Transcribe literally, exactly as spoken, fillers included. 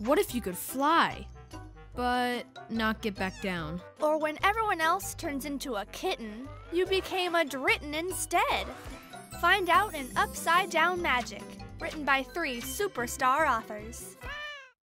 What if you could fly, but not get back down? Or when everyone else turns into a kitten, you became a dritten instead. Find out in Upside Down Magic, written by three superstar authors.